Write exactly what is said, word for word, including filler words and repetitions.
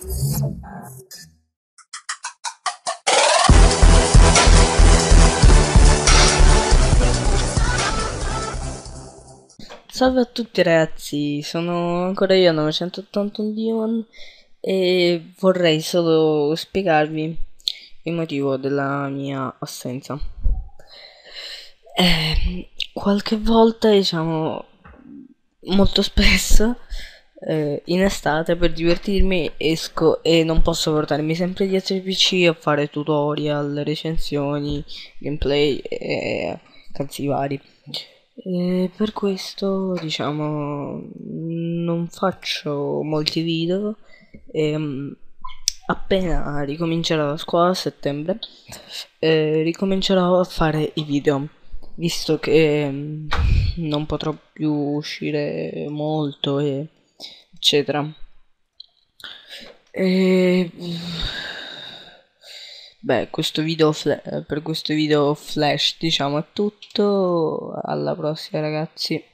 Salve a tutti ragazzi, sono ancora io novecentottantuno Demon e vorrei solo spiegarvi il motivo della mia assenza. Eh, qualche volta, diciamo, molto spesso, eh, in estate per divertirmi esco e non posso portarmi sempre dietro il P C a fare tutorial, recensioni, gameplay e cazzi vari. E per questo, diciamo, non faccio molti video e mm, appena ricomincerò la scuola a settembre, eh, ricomincerò a fare i video, visto che mm, non potrò più uscire molto, e eccetera. E... Beh, questo video fla- per questo video flash, diciamo, è tutto. Alla prossima, ragazzi.